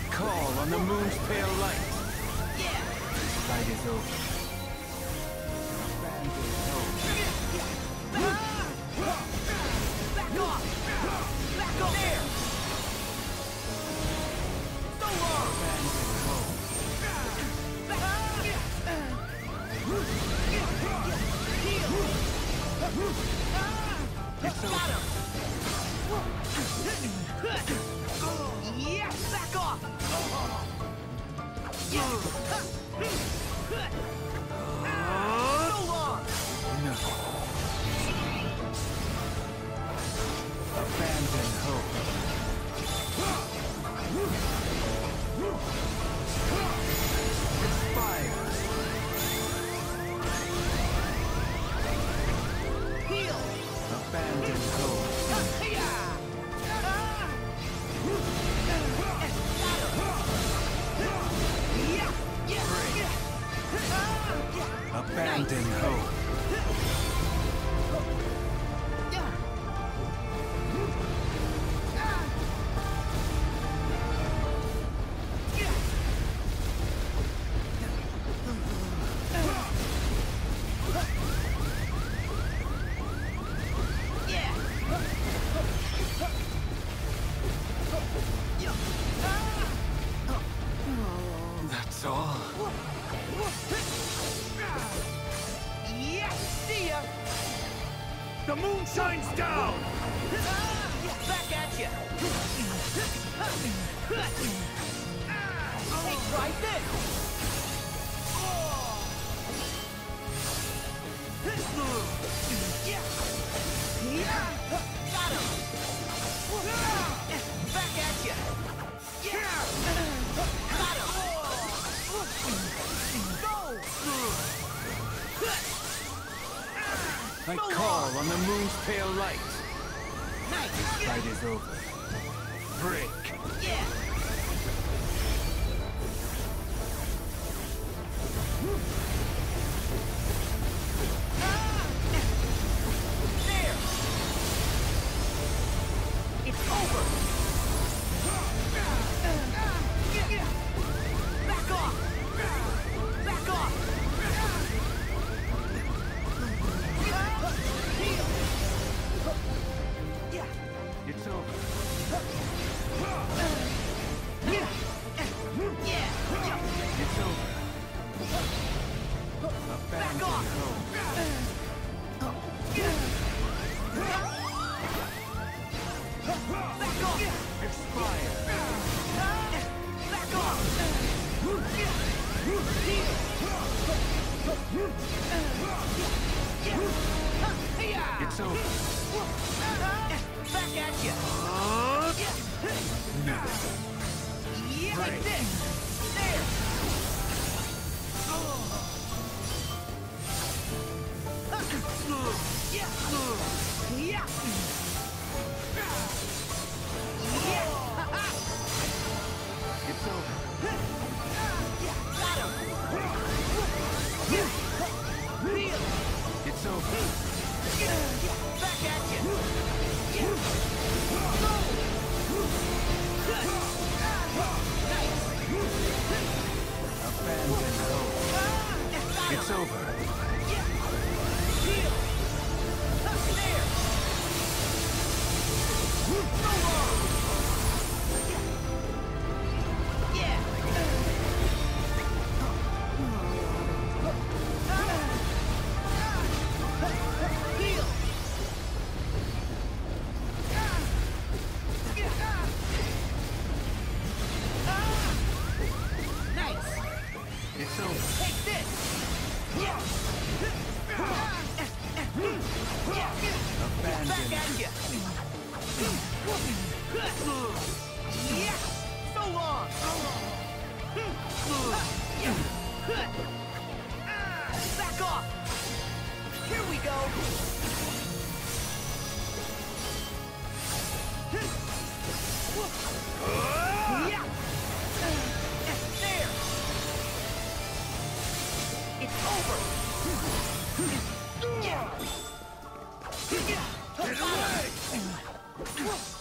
call on the moon's pale light. Yeah. This fight is over. Back off! Back off! There! So long! It's over. Got him! Yeah! Back off! Yeah! So long! No. Abandon hope. Inspire. Heal! Abandon hope. Abandon hope. That's all. Yeah, see ya! The moon shines down! Back at ya! Hey, try this! Got him! Back at ya! Got him! I call on the moon's pale light. Nice! This fight is over. Break. Yeah! There! It's over! Back off! Back off! Heal! Yeah! It's over. Yeah! It's over. Abandon off. hope. Back off! Expire. Back off! It's over. Back at you! No. Yeah, like this! There! Yeah! Yeah! It's over. Got him! Heal! It's over. Back at you! Abandon hope. It's over. Heal! There! So long! Yeah! Heal! Nice! It's over. Take this! Yeah! Abandon. Back at you! Yeah! So long! Back off! Here we go! Yeah! There! It's over! Yeah! Get away!